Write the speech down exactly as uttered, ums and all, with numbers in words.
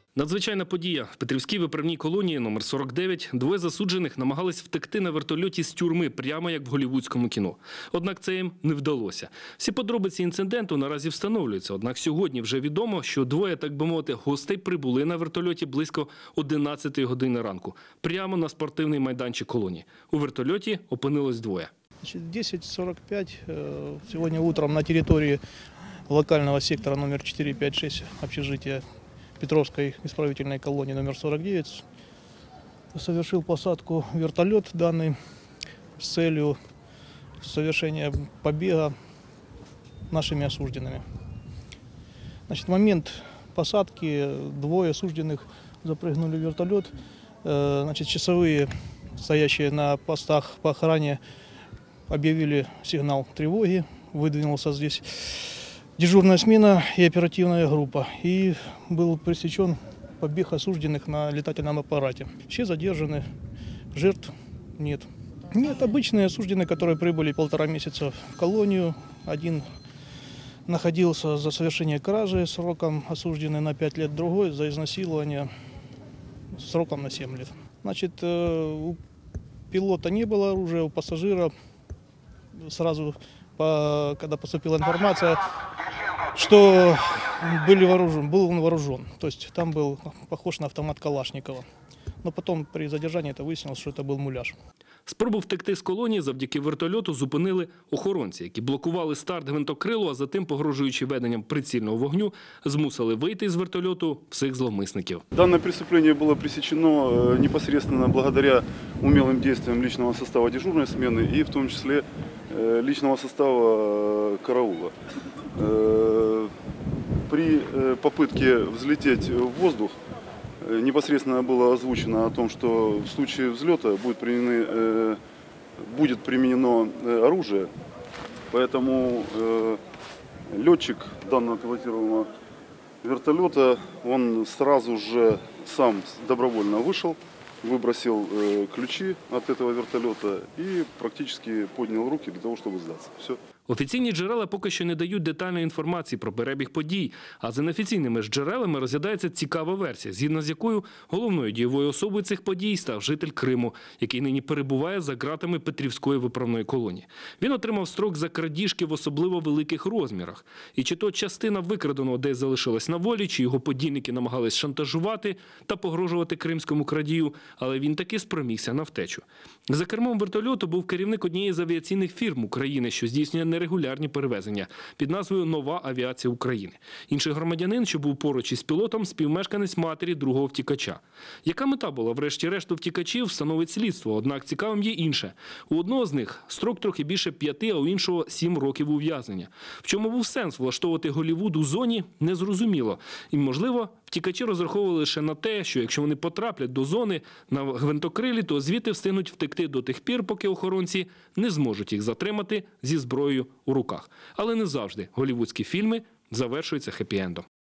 Надзвичайна подія. В Петрівській виправній колонії номер сорок дев'ять двоє засуджених намагались втекти на вертольоті з тюрми, прямо як в голлівудському кіно. Однак це їм не вдалося. Всі подробиці інциденту наразі встановлюються. Однак сьогодні вже відомо, що двоє, так би мовити, гостей прибули на вертольоті близько одинадцятої години ранку, прямо на спортивний майданчик колонії. У вертольоті опинилось двоє. десять сорок пять сегодня утром на территории локального сектора номер четыре пять шесть общежития Петровской исправительной колонии номер сорок девять совершил посадку вертолет данный с целью совершения побега нашими осужденными. Значит, в момент посадки двое осужденных запрыгнули в вертолет. Значит, часовые, стоящие на постах по охране, объявили сигнал тревоги. Выдвинулся здесь дежурная смена и оперативная группа. И был пресечен побег осужденных на летательном аппарате. Все задержаны, жертв нет. Нет, обычные осужденные, которые прибыли полтора месяца в колонию. Один находился за совершение кражи сроком осужденный на пять лет, другой за изнасилование сроком на семь лет. Значит, у пилота не было оружия, у пассажира сразу, когда поступила информация, что были вооружен, был он вооружен. То есть там был похож на автомат Калашникова. Но потом при задержании это выяснилось, что это был муляж. Спробу втекти з колонії завдяки вертольоту зупинили охоронці, які блокували старт гвинтокрилу, а затим, погрожуючи веденням прицільного вогню, змусили вийти з вертольоту всіх зловмисників. Данное преступление было пресечено непосредственно благодаря умелым действиям личного состава дежурной смены и в том числе личного состава караула. При попытке взлететь в воздух непосредственно было озвучено о том, что в случае взлета будет применено, будет применено оружие, поэтому летчик данного пилотируемого вертолета, он сразу же сам добровольно вышел, выбросил ключи от этого вертолета и практически поднял руки для того, чтобы сдаться. Все. Офіційні джерела поки що не дають детальної інформації про перебіг подій, а за неофіційними ж джерелами розглядається цікава версія, згідно з якою головною дієвою особою цих подій став житель Криму, який нині перебуває за ґратами Петрівської виправної колонії. Він отримав строк за крадіжки в особливо великих розмірах. І чи то частина викраденого десь залишилась на волі, чи його подільники намагались шантажувати та погрожувати кримському крадію, але він таки спромігся на втечу. За кермом вертольоту був керівник однієї з авіаційних фірм України, що здійснює нерегулярні перевезення під назвою «Нова авіація України». Інший громадянин, що був поруч із пілотом, співмешканець матері другого втікача. Яка мета була врешті-решт у втікачів, встановить слідство, однак цікавим є інше. У одного з них строк трохи більше п'яти, а у іншого сім років ув'язнення. В чому був сенс влаштовувати Голлівуд у зоні, незрозуміло. І, можливо, втікачі розраховували лише на те, що якщо вони потраплять до зони на гвинтокрилі, то звідти встигнуть втекти до тих пір, поки охоронці не зможуть їх затримати зі зброєю у руках. Але не завжди голлівудські фільми завершуються хеппі-ендом.